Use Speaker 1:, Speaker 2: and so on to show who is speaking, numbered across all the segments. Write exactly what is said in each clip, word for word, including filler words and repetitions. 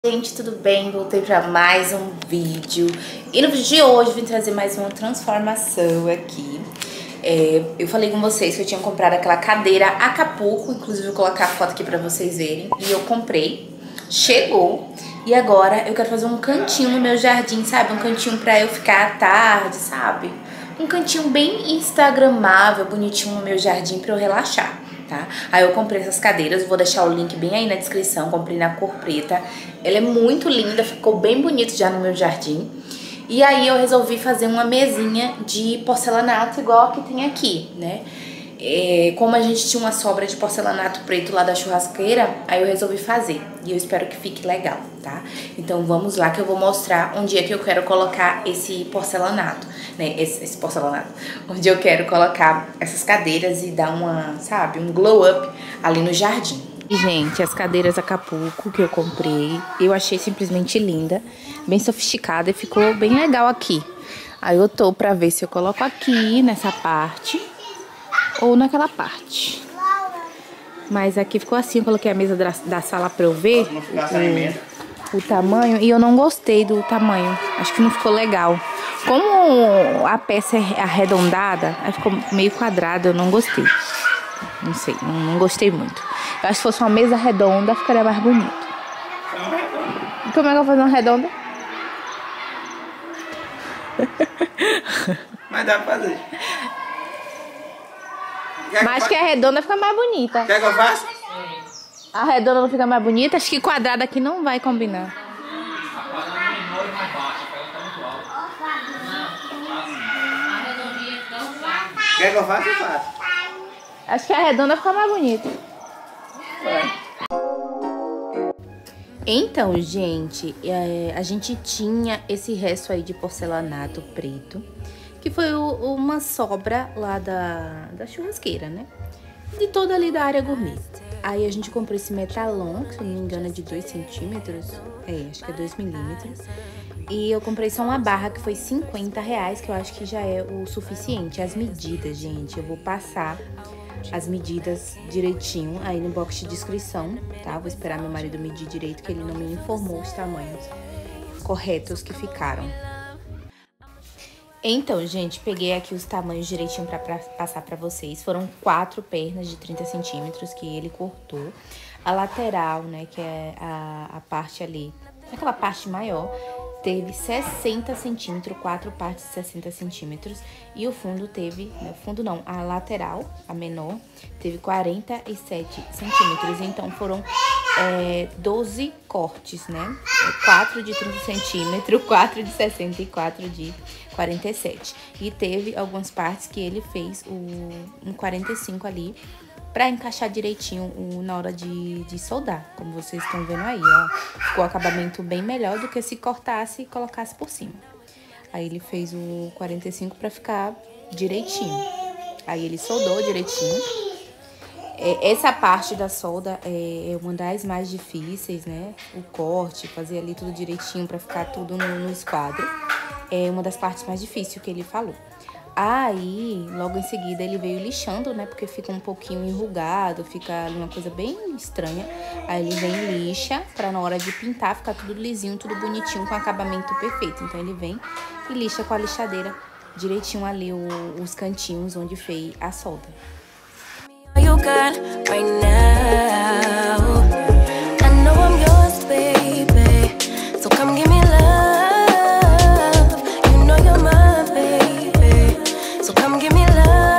Speaker 1: Gente, tudo bem? Voltei para mais um vídeo. E no vídeo de hoje vim trazer mais uma transformação aqui. É, eu falei com vocês que eu tinha comprado aquela cadeira Acapulco, inclusive vou colocar a foto aqui para vocês verem. E eu comprei, chegou. E agora eu quero fazer um cantinho no meu jardim, sabe? Um cantinho para eu ficar à tarde, sabe? Um cantinho bem instagramável, bonitinho no meu jardim para eu relaxar. Tá? Aí eu comprei essas cadeiras, vou deixar o link bem aí na descrição, comprei na cor preta. Ela é muito linda, ficou bem bonito já no meu jardim. E aí eu resolvi fazer uma mesinha de porcelanato igual a que tem aqui, né? É, como a gente tinha uma sobra de porcelanato preto lá da churrasqueira, aí eu resolvi fazer. E eu espero que fique legal, tá? Então vamos lá que eu vou mostrar onde é que eu quero colocar esse porcelanato, né? Esse, esse porcelanato. Onde eu quero colocar essas cadeiras e dar uma, sabe, um glow up ali no jardim. Gente, as cadeiras Acapulco que eu comprei, eu achei simplesmente linda, bem sofisticada e ficou bem legal aqui. Aí eu tô pra ver se eu coloco aqui nessa parte ou naquela parte. Mas aqui ficou assim, eu coloquei a mesa da, da sala pra eu ver o, o tamanho. E eu não gostei do tamanho, acho que não ficou legal. Como a peça é arredondada, aí ficou meio quadrada, eu não gostei. Não sei, não, não gostei muito. Eu acho que se fosse uma mesa redonda, ficaria mais bonito. E como é que eu vou fazer uma redonda?
Speaker 2: Mas dá pra fazer.
Speaker 1: Mas que a redonda fica mais bonita.
Speaker 2: Quer que eu faça?
Speaker 1: A redonda não fica mais bonita? Acho que quadrada aqui não vai combinar.
Speaker 2: Quer que eu faça? Eu faço.
Speaker 1: Acho que a redonda fica mais bonita.
Speaker 2: Vai.
Speaker 1: Então, gente, é, a gente tinha esse resto aí de porcelanato preto, que foi o, uma sobra lá da, da churrasqueira, né? De toda ali da área gourmet. Aí a gente comprou esse metalon, que se eu não me engano é de dois centímetros. É, acho que é dois milímetros. E eu comprei só uma barra que foi cinquenta reais, que eu acho que já é o suficiente. As medidas, gente, eu vou passar as medidas direitinho aí no box de descrição, tá? Vou esperar meu marido medir direito, que ele não me informou os tamanhos corretos que ficaram. Então, gente, peguei aqui os tamanhos direitinho pra, pra passar pra vocês. Foram quatro pernas de trinta centímetros que ele cortou. A lateral, né, que é a, a parte ali, aquela parte maior, teve sessenta centímetros, quatro partes de sessenta centímetros. E o fundo teve, né, o fundo não, a lateral, a menor, teve quarenta e sete centímetros. Então, foram é, doze cortes, né? quatro de trinta centímetros, quatro de sessenta e quatro de quarenta e sete. E teve algumas partes que ele fez o, um quarenta e cinco ali, pra encaixar direitinho o, na hora de, de soldar, como vocês estão vendo aí, ó. Ficou o acabamento bem melhor do que se cortasse e colocasse por cima. Aí ele fez o quarenta e cinco pra ficar direitinho. Aí ele soldou direitinho. É, essa parte da solda é uma das mais difíceis, né? O corte, fazer ali tudo direitinho pra ficar tudo no, no esquadro. É uma das partes mais difíceis que ele falou. Aí, logo em seguida, ele veio lixando, né? Porque fica um pouquinho enrugado, fica uma coisa bem estranha. Aí ele vem e lixa, pra na hora de pintar ficar tudo lisinho, tudo bonitinho, com acabamento perfeito. Então ele vem e lixa com a lixadeira direitinho ali o, os cantinhos onde fez a solda. You got right now. I know I'm yours, baby. So come give me love. You know you're my baby. So come give me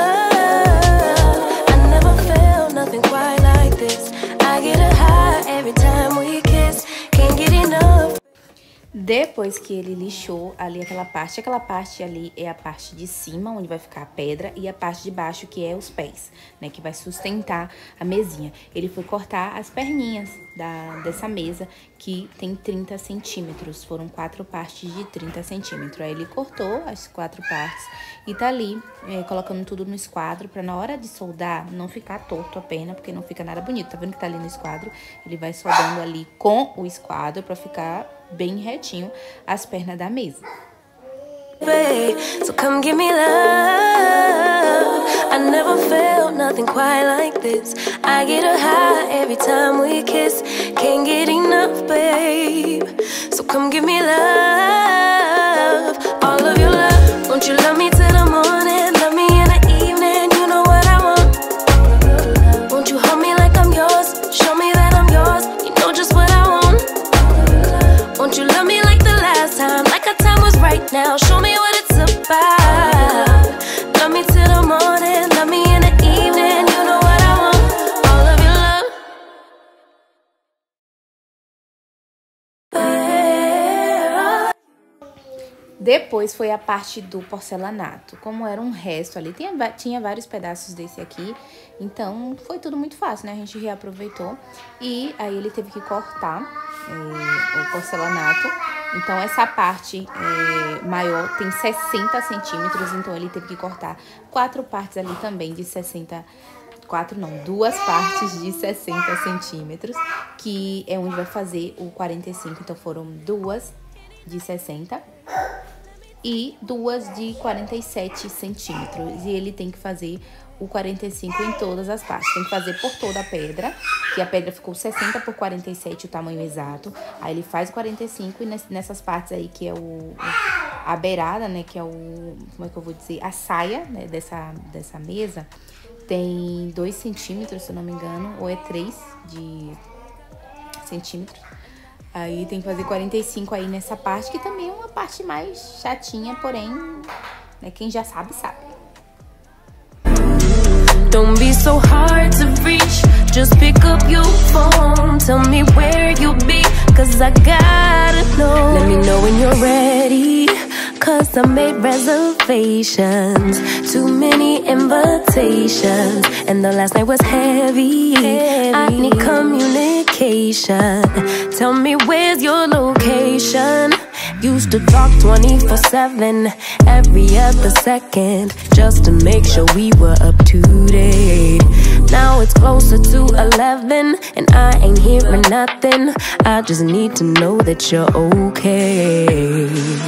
Speaker 1: love. I never felt nothing quite like this. I get a high every time we kiss. Can't get enough. Depois que ele lixou ali aquela parte, aquela parte ali é a parte de cima, onde vai ficar a pedra, e a parte de baixo, que é os pés, né, que vai sustentar a mesinha. Ele foi cortar as perninhas da, dessa mesa, que tem trinta centímetros, foram quatro partes de trinta centímetros. Aí ele cortou as quatro partes e tá ali, é, colocando tudo no esquadro, pra na hora de soldar não ficar torto a perna, porque não fica nada bonito. Tá vendo que tá ali no esquadro? Ele vai soldando ali com o esquadro pra ficar bem retinho as pernas da mesa.
Speaker 3: So come give me love. I never felt nothing quite like this. I get a high every time we kiss. Can't get enough, babe. So come give me love. All of your love. Won't you love me till the morning? Love me in the evening. You know what I want. Won't you hold me like I'm yours? Show me that I'm yours. You know just what I want. Won't you love me like the last time? Like our time was right now. Show me what it's about. Love me till the morning. Love me in the evening. You know what I want. All of your love.
Speaker 1: Depois foi a parte do porcelanato. Como era um resto ali, tinha, tinha vários pedaços desse aqui, então foi tudo muito fácil, né? A gente reaproveitou e aí ele teve que cortar é, o porcelanato. Então essa parte é, maior tem sessenta centímetros, então ele teve que cortar quatro partes ali também de sessenta, quatro não, duas partes de sessenta centímetros, que é onde vai fazer o quarenta e cinco, então foram duas de sessenta e duas de quarenta e sete centímetros. E ele tem que fazer o quarenta e cinco em todas as partes. Tem que fazer por toda a pedra, que a pedra ficou sessenta por quarenta e sete, o tamanho exato. Aí ele faz quarenta e cinco e nessas partes aí, que é o a beirada, né, que é o, como é que eu vou dizer, a saia, né, dessa, dessa mesa, tem dois centímetros, se eu não me engano, ou é três de centímetros. Aí tem que fazer quarenta e cinco aí nessa parte, que também é uma parte mais chatinha, porém, né, quem já sabe, sabe.
Speaker 3: Don't be so hard to reach. Just pick up your phone. Tell me where you'll be, cause I gotta know. Let me know when you're ready, cause I made reservations. Too many invitations, and the last night was heavy, heavy. I need communication. Tell me where's your location. Used to talk twenty-four seven, every other second, just to make sure we were up to date. Now it's closer to eleven, and I ain't hearing nothing. I just need to know that you're okay.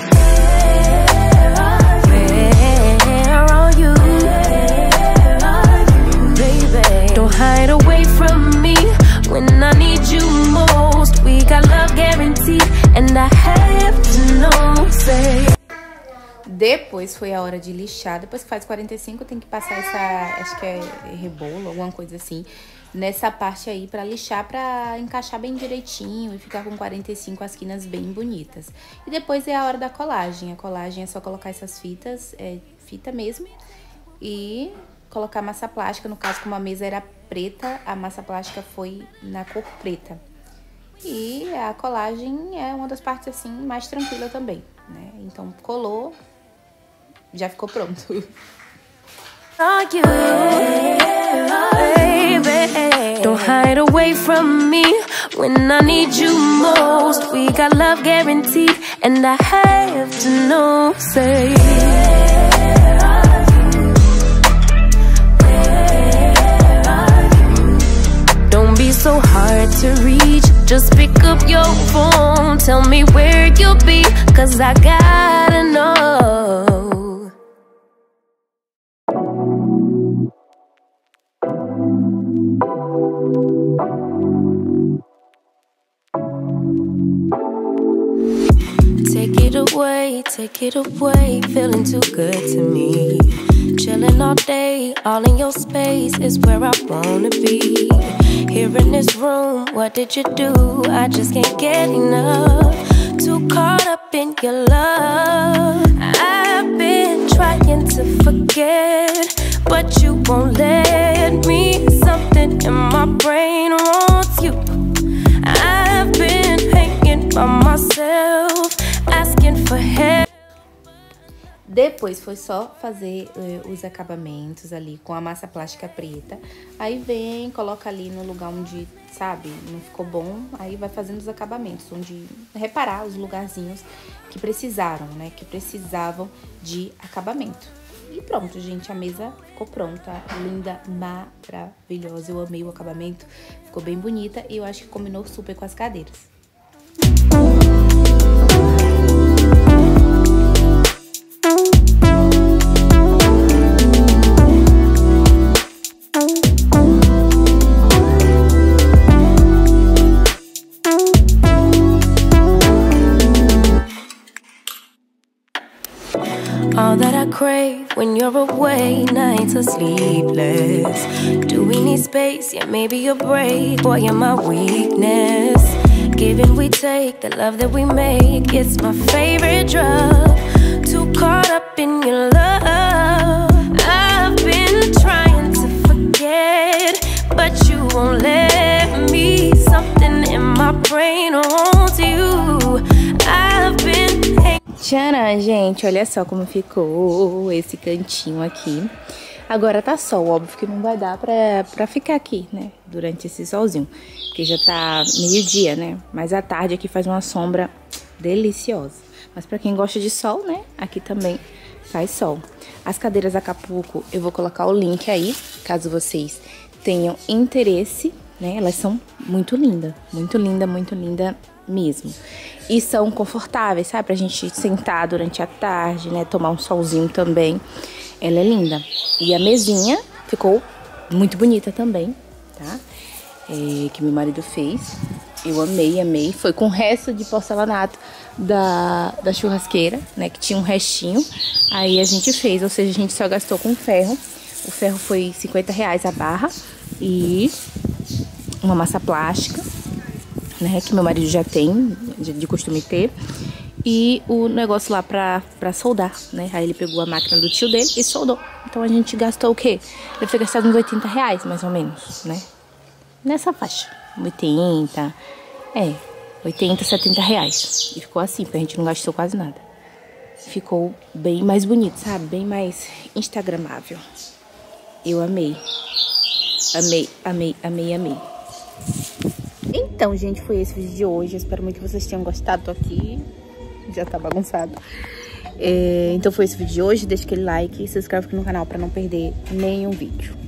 Speaker 3: Where are you? Baby, don't hide away from me when I need you most. We got love guaranteed, and I have to know, say.
Speaker 1: Depois foi a hora de lixar. Depois que faz quarenta e cinco, tem que passar essa, acho que é rebolo, alguma coisa assim, nessa parte aí pra lixar, pra encaixar bem direitinho e ficar com quarenta e cinco as quinas bem bonitas. E depois é a hora da colagem. A colagem é só colocar essas fitas, é fita mesmo, e colocar massa plástica. No caso, como a mesa era preta, a massa plástica foi na cor preta. E a colagem é uma das partes assim mais tranquila também, né? Então colou, já ficou pronto.
Speaker 3: Don't hide away from me when I need you most. We got love guaranteed, and I have to know, say. Don't be so hard to reach. Just pick up your phone. Tell me where you'll be, cause I gotta know. Take it away, take it away. Feeling too good to me. Chilling all day, all in your space is where I wanna be. Here in this room, what did you do? I just can't get enough. Too caught up in your love. I've been trying to forget, but you won't let me. Something in my brain wants you. I've been hanging by myself, asking for help.
Speaker 1: Depois foi só fazer uh, os acabamentos ali com a massa plástica preta. Aí vem, coloca ali no lugar onde, sabe, não ficou bom. Aí vai fazendo os acabamentos, onde reparar os lugarzinhos que precisaram, né? Que precisavam de acabamento. E pronto, gente, a mesa ficou pronta, linda, maravilhosa. Eu amei o acabamento, ficou bem bonita e eu acho que combinou super com as cadeiras.
Speaker 3: all that I crave when you're away. Nights are sleepless. Do we need space? Yeah, maybe a break. Boy, you're my weakness. Give and we take, the love that we make, it's my favorite drug. Too caught up in your love. I've been trying to forget, but you won't let me. Something in my brain wants you. I've been.
Speaker 1: Tcharam, gente, olha só como ficou esse cantinho aqui. Agora tá sol, óbvio que não vai dar pra, pra ficar aqui, né, durante esse solzinho, porque já tá meio-dia, né, mas à tarde aqui faz uma sombra deliciosa. Mas pra quem gosta de sol, né, aqui também faz sol. As cadeiras Acapulco, eu vou colocar o link aí, caso vocês tenham interesse, né, elas são muito lindas, muito linda, muito linda mesmo. E são confortáveis, sabe? Pra gente sentar durante a tarde, né? Tomar um solzinho também. Ela é linda. E a mesinha ficou muito bonita também, tá? É, que meu marido fez. Eu amei, amei. Foi com o resto de porcelanato da, da churrasqueira, né? Que tinha um restinho. Aí a gente fez, ou seja, a gente só gastou com ferro. O ferro foi cinquenta reais a barra. E uma massa plástica, né, que meu marido já tem, de, de costume ter, e o negócio lá pra, pra soldar, né, aí ele pegou a máquina do tio dele e soldou. Então a gente gastou o quê? Deve ter gastado uns oitenta reais, mais ou menos, né, nessa faixa, oitenta, é, oitenta, setenta reais, e ficou assim, porque a gente não gastou quase nada. Ficou bem mais bonito, sabe, bem mais instagramável. Eu amei, amei, amei, amei, amei. Então, gente, foi esse vídeo de hoje. Eu espero muito que vocês tenham gostado. Tô aqui, já tá bagunçado. É, então foi esse vídeo de hoje. Deixa aquele like e se inscreve aqui no canal pra não perder nenhum vídeo.